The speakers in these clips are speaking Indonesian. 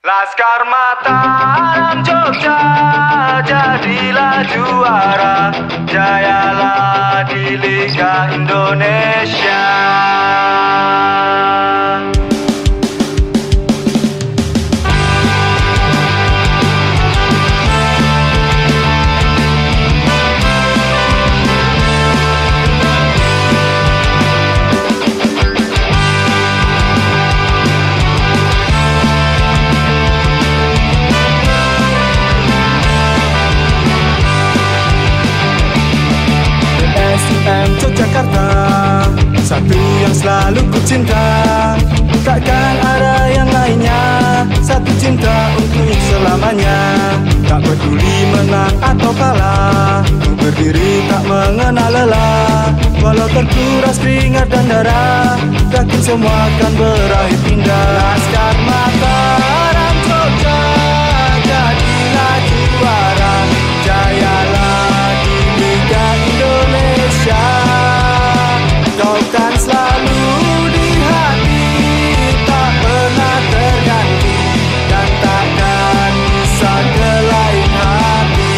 Laskar Mataram Jogja, jadilah juara, jayalah di Liga Indonesia. Yogyakarta, satu yang selalu ku cinta. Takkan ada yang lainnya, satu cinta untuk selamanya. Tak peduli menang atau kalah, ku berdiri tak mengenal lelah. Walau terkuras keringat dan darah, yakin semua akan berakhir indah. Laskar Mataram Jogja, jadilah juara, jayalah di Liga Indonesia. Kau kan selalu di hati, tak pernah terganti, dan takkan bisa ke lain hati.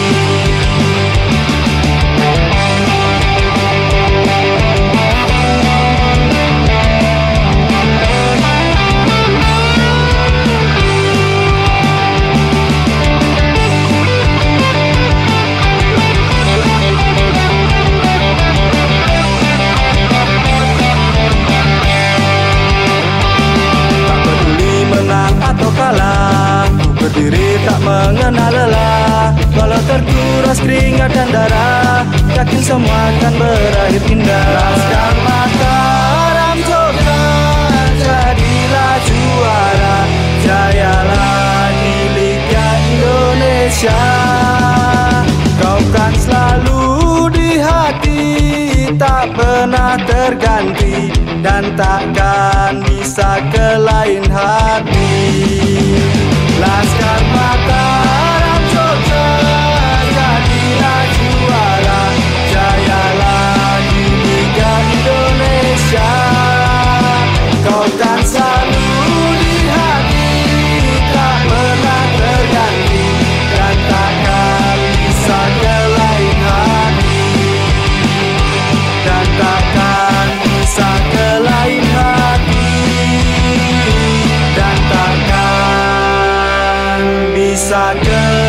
Berdiri tak mengenal lelah, walau terkuras keringat dan darah, yakin semua akan berakhir indah. Laskar Mataram Jogja, jadilah juara, jayalah di Liga Indonesia. Kau kan selalu di hati, tak pernah terganti, dan takkan bisa ke lain hati. Laskar Mataram Jogja, jadilah juara, jayalah di Liga Indonesia. Kau kan selalu di hati, tak pernah terganti, dan takkan bisa ke lain hati, dan takkan bisa ke lain hati, dan takkan bisa ke